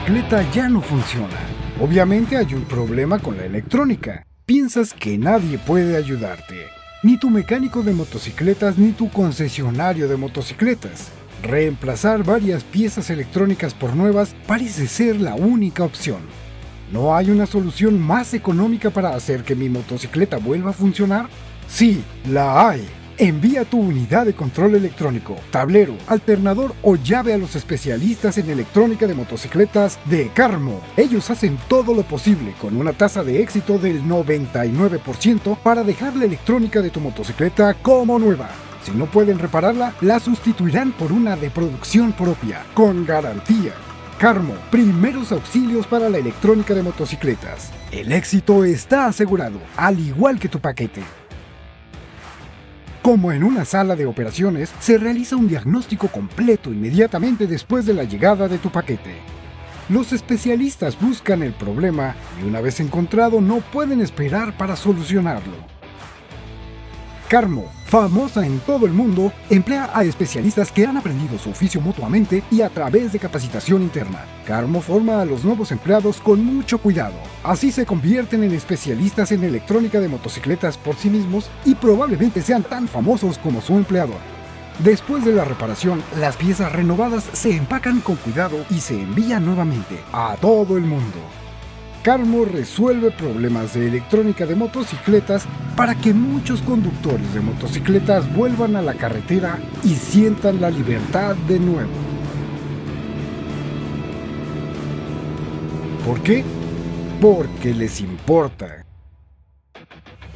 motocicleta ya no funciona. Obviamente hay un problema con la electrónica. Piensas que nadie puede ayudarte. Ni tu mecánico de motocicletas ni tu concesionario de motocicletas. Reemplazar varias piezas electrónicas por nuevas parece ser la única opción. ¿No hay una solución más económica para hacer que mi motocicleta vuelva a funcionar? Sí, la hay. Envía tu unidad de control electrónico, tablero, alternador o llave a los especialistas en electrónica de motocicletas de Carmo. Ellos hacen todo lo posible con una tasa de éxito del 99% para dejar la electrónica de tu motocicleta como nueva. Si no pueden repararla, la sustituirán por una de producción propia, con garantía. Carmo, primeros auxilios para la electrónica de motocicletas. El éxito está asegurado, al igual que tu paquete. Como en una sala de operaciones, se realiza un diagnóstico completo inmediatamente después de la llegada de tu paquete. Los especialistas buscan el problema y una vez encontrado no pueden esperar para solucionarlo. Carmo, famosa en todo el mundo, emplea a especialistas que han aprendido su oficio mutuamente y a través de capacitación interna. Carmo forma a los nuevos empleados con mucho cuidado. Así se convierten en especialistas en electrónica de motocicletas por sí mismos y probablemente sean tan famosos como su empleador. Después de la reparación, las piezas renovadas se empacan con cuidado y se envían nuevamente a todo el mundo. Carmo resuelve problemas de electrónica de motocicletas para que muchos conductores de motocicletas vuelvan a la carretera y sientan la libertad de nuevo. ¿Por qué? Porque les importa.